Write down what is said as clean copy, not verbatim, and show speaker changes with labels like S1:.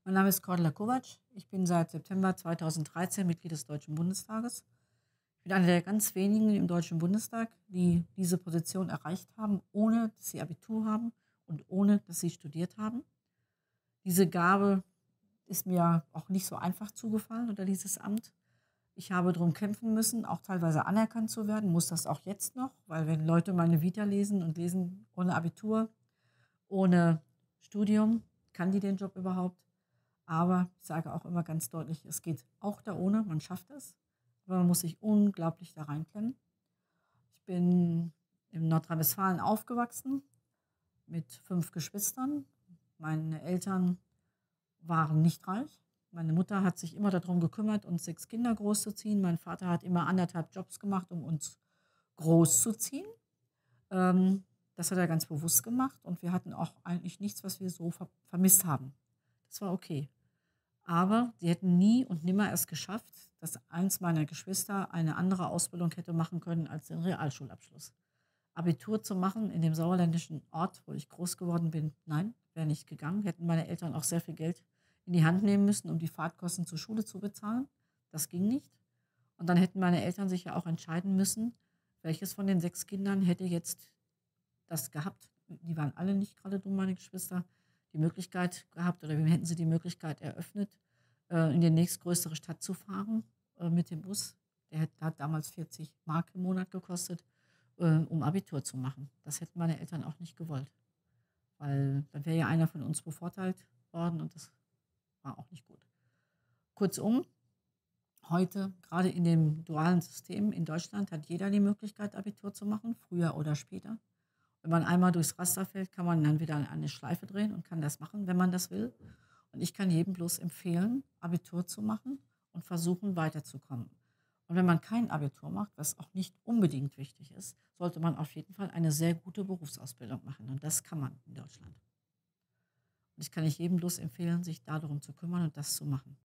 S1: Mein Name ist Cordula Kovac. Ich bin seit September 2013 Mitglied des Deutschen Bundestages. Ich bin eine der ganz wenigen im Deutschen Bundestag, die diese Position erreicht haben, ohne dass sie Abitur haben und ohne dass sie studiert haben. Diese Gabe ist mir auch nicht so einfach zugefallen oder dieses Amt. Ich habe darum kämpfen müssen, auch teilweise anerkannt zu werden, muss das auch jetzt noch, weil wenn Leute meine Vita lesen und lesen ohne Abitur, ohne Studium, kann die den Job überhaupt? Aber ich sage auch immer ganz deutlich, es geht auch da ohne, man schafft es, aber man muss sich unglaublich da reinklemmen. Ich bin in Nordrhein-Westfalen aufgewachsen mit 5 Geschwistern. Meine Eltern waren nicht reich. Meine Mutter hat sich immer darum gekümmert, uns 6 Kinder großzuziehen. Mein Vater hat immer 1,5 Jobs gemacht, um uns großzuziehen. Ähm, Das hat er ganz bewusst gemacht und wir hatten auch eigentlich nichts, was wir so vermisst haben. Das war okay. Aber sie hätten nie und nimmer es geschafft, dass eins meiner Geschwister eine andere Ausbildung hätte machen können als den Realschulabschluss. Abitur zu machen in dem sauerländischen Ort, wo ich groß geworden bin, nein, wäre nicht gegangen. Hätten meine Eltern auch sehr viel Geld in die Hand nehmen müssen, um die Fahrtkosten zur Schule zu bezahlen. Das ging nicht. Und dann hätten meine Eltern sich ja auch entscheiden müssen, welches von den 6 Kindern hätte jetzt das gehabt. Die waren alle nicht gerade dumm, meine Geschwister, die Möglichkeit gehabt oder wem hätten sie die Möglichkeit eröffnet, in die nächstgrößere Stadt zu fahren mit dem Bus. Hat damals 40 Mark im Monat gekostet, um Abitur zu machen. Das hätten meine Eltern auch nicht gewollt, weil dann wäre ja einer von uns bevorteilt worden und das war auch nicht gut. Kurzum, heute, gerade in dem dualen System in Deutschland, hat jeder die Möglichkeit, Abitur zu machen, früher oder später. Wenn man einmal durchs Raster fällt, kann man dann wieder eine Schleife drehen und kann das machen, wenn man das will. Und ich kann jedem bloß empfehlen, Abitur zu machen und versuchen, weiterzukommen. Und wenn man kein Abitur macht, was auch nicht unbedingt wichtig ist, sollte man auf jeden Fall eine sehr gute Berufsausbildung machen. Und das kann man in Deutschland. Und ich kann nicht jedem bloß empfehlen, sich darum zu kümmern und das zu machen.